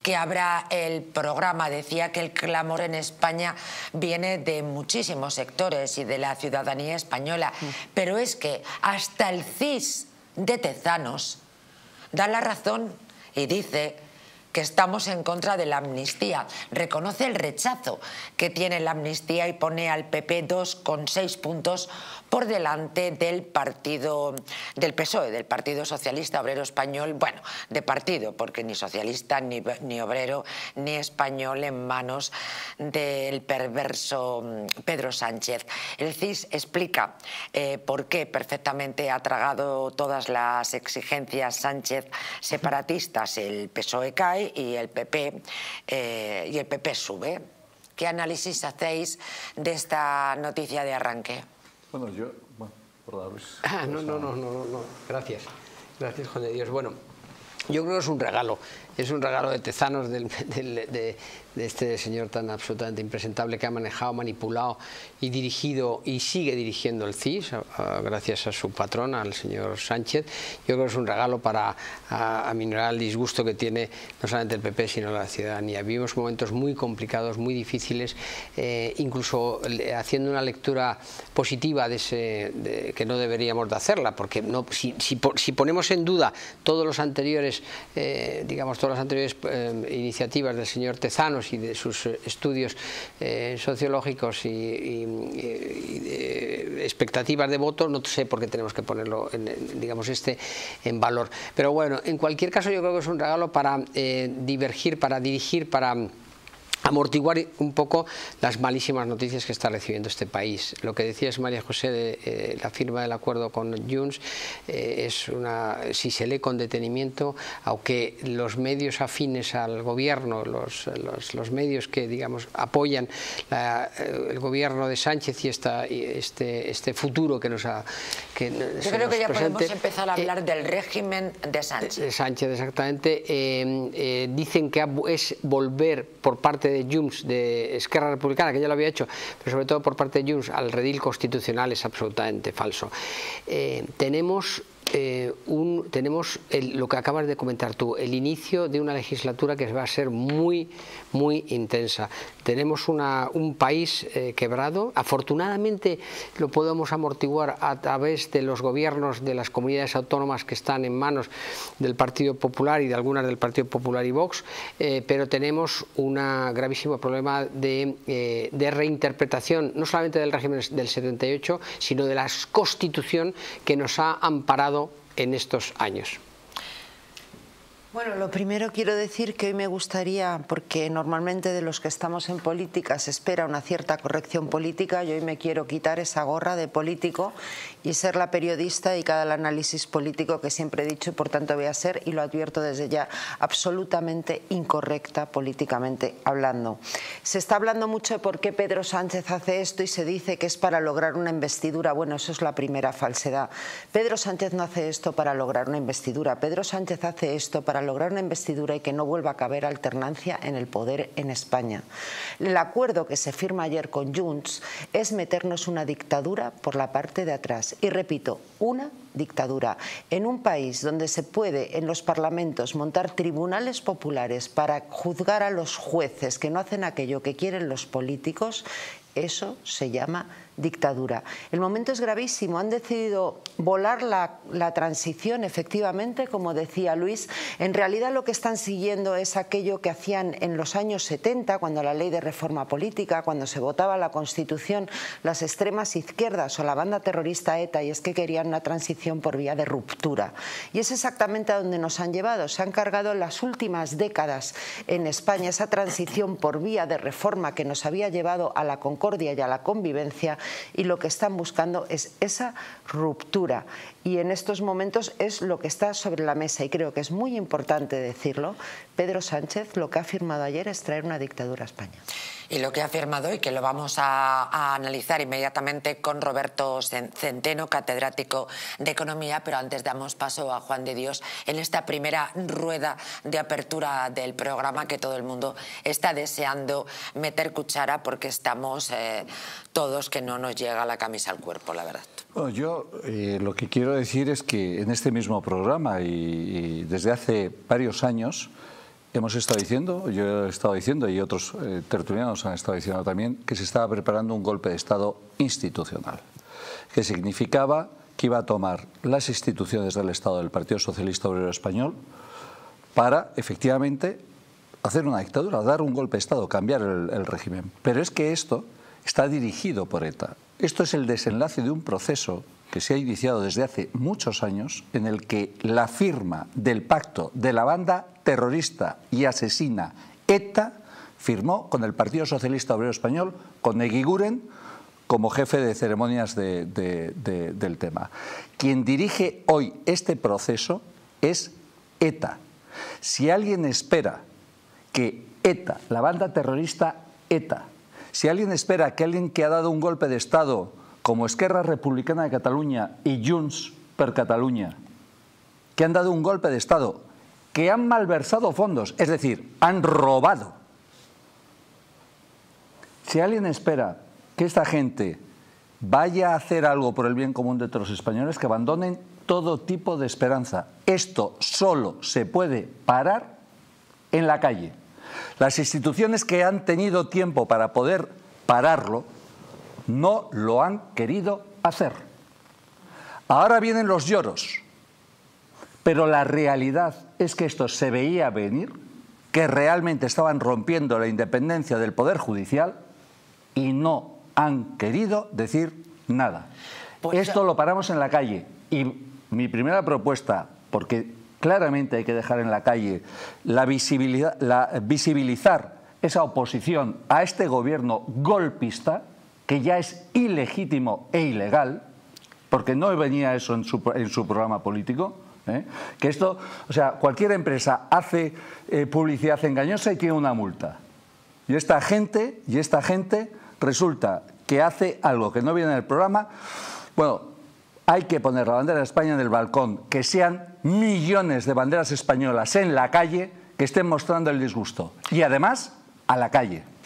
que abra el programa. Decía que el clamor en España viene de muchísimos sectores y de la ciudadanía española, pero es que hasta el CIS de Tezanos da la razón y dice que estamos en contra de la amnistía. Reconoce el rechazo que tiene la amnistía y pone al PP 2,6 puntos por delante del PSOE, del Partido Socialista Obrero Español. Bueno, de partido, porque ni socialista, ni obrero, ni español en manos del perverso Pedro Sánchez. El CIS explica por qué perfectamente ha tragado todas las exigencias Sánchez separatistas. El PSOE cae y el PP sube. ¿Qué análisis hacéis de esta noticia de arranque? Bueno, por Luis. No. Gracias, Juan de Dios. Bueno, yo creo que es un regalo de Tezanos, de este señor tan absolutamente impresentable que ha manejado, manipulado y dirigido y sigue dirigiendo el CIS gracias a su patrón, al señor Sánchez. Yo creo que es un regalo para aminorar el disgusto que tiene no solamente el PP sino la ciudadanía. Vivimos momentos muy complicados, muy difíciles, incluso haciendo una lectura positiva que no deberíamos de hacerla, porque si ponemos en duda todos los anteriores iniciativas del señor Tezanos y de sus estudios sociológicos y expectativas de voto, no sé por qué tenemos que ponerlo en valor. Pero bueno, en cualquier caso yo creo que es un regalo para divergir, para dirigir, para amortiguar un poco las malísimas noticias que está recibiendo este país. Lo que decías, María José, de la firma del acuerdo con Junts, si se lee con detenimiento, aunque los medios afines al gobierno, los medios que apoyan el gobierno de Sánchez y este futuro que nos ha... Yo creo que ya podemos empezar a hablar del régimen de Sánchez. De Sánchez, exactamente. Dicen que es volver por parte de Junts, de Esquerra Republicana, que ya lo había hecho, pero sobre todo por parte de Junts, al redil constitucional. Es absolutamente falso. Tenemos lo que acabas de comentar tú, el inicio de una legislatura que va a ser muy, muy intensa. Tenemos un país quebrado. Afortunadamente lo podemos amortiguar a través de los gobiernos de las comunidades autónomas que están en manos del Partido Popular y de algunas del Partido Popular y Vox, pero tenemos un gravísimo problema de reinterpretación, no solamente del régimen del 78, sino de la Constitución que nos ha amparado en estos años. Bueno, lo primero quiero decir que hoy me gustaría, porque normalmente de los que estamos en política se espera una cierta corrección política, yo hoy me quiero quitar esa gorra de político y ser la periodista dedicada al análisis político que siempre he dicho, y por tanto voy a ser, y lo advierto desde ya, absolutamente incorrecta políticamente hablando. Se está hablando mucho de por qué Pedro Sánchez hace esto y se dice que es para lograr una investidura. Bueno, eso es la primera falsedad. Pedro Sánchez no hace esto para lograr una investidura. Pedro Sánchez hace esto para lograr una investidura y que no vuelva a caber alternancia en el poder en España. El acuerdo que se firma ayer con Junts es meternos una dictadura por la parte de atrás. Y repito, una dictadura. En un país donde se puede en los parlamentos montar tribunales populares para juzgar a los jueces que no hacen aquello que quieren los políticos, eso se llama dictadura. El momento es gravísimo. Han decidido volar la transición, efectivamente, como decía Luis. En realidad lo que están siguiendo es aquello que hacían en los años 70, cuando la ley de reforma política, cuando se votaba la Constitución, las extremas izquierdas o la banda terrorista ETA, y es que querían una transición por vía de ruptura. Y es exactamente a donde nos han llevado. Se han cargado en las últimas décadas en España esa transición por vía de reforma que nos había llevado a la concordia y a la convivencia, y lo que están buscando es esa ruptura. Y en estos momentos es lo que está sobre la mesa, y creo que es muy importante decirlo. Pedro Sánchez lo que ha firmado ayer es traer una dictadura a España. Y lo que ha firmado, y que lo vamos a analizar inmediatamente con Roberto Centeno, catedrático de Economía, pero antes damos paso a Juan de Dios en esta primera rueda de apertura del programa, que todo el mundo está deseando meter cuchara, porque estamos todos que no nos llega la camisa al cuerpo, la verdad. Bueno, yo lo que quiero decir es que en este mismo programa y desde hace varios años hemos estado diciendo, yo he estado diciendo y otros tertulianos han estado diciendo también que se estaba preparando un golpe de Estado institucional, que significaba que iba a tomar las instituciones del Estado del Partido Socialista Obrero Español para efectivamente hacer una dictadura, dar un golpe de Estado, cambiar el régimen. Pero es que esto está dirigido por ETA. Esto es el desenlace de un proceso que se ha iniciado desde hace muchos años, en el que la firma del pacto de la banda terrorista y asesina ETA firmó con el Partido Socialista Obrero Español, con Eguiguren como jefe de ceremonias del tema. Quien dirige hoy este proceso es ETA. Si alguien espera que ETA, la banda terrorista ETA, si alguien espera que alguien que ha dado un golpe de Estado como Esquerra Republicana de Cataluña y Junts per Catalunya, que han dado un golpe de Estado, que han malversado fondos, es decir, han robado. Si alguien espera que esta gente vaya a hacer algo por el bien común de todos los españoles, que abandonen todo tipo de esperanza. Esto solo se puede parar en la calle. Las instituciones que han tenido tiempo para poder pararlo no lo han querido hacer. Ahora vienen los lloros, pero la realidad es que esto se veía venir, que realmente estaban rompiendo la independencia del Poder Judicial y no han querido decir nada. Pues esto lo paramos en la calle y mi primera propuesta, porque claramente hay que dejar en la calle visibilizar esa oposición a este gobierno golpista, que ya es ilegítimo e ilegal, porque no venía eso en su programa político, que esto, o sea, cualquier empresa hace publicidad engañosa y tiene una multa. Y esta gente resulta que hace algo que no viene en el programa. Bueno, hay que poner la bandera de España en el balcón, que sean millones de banderas españolas en la calle que estén mostrando el disgusto. Y además, a la calle.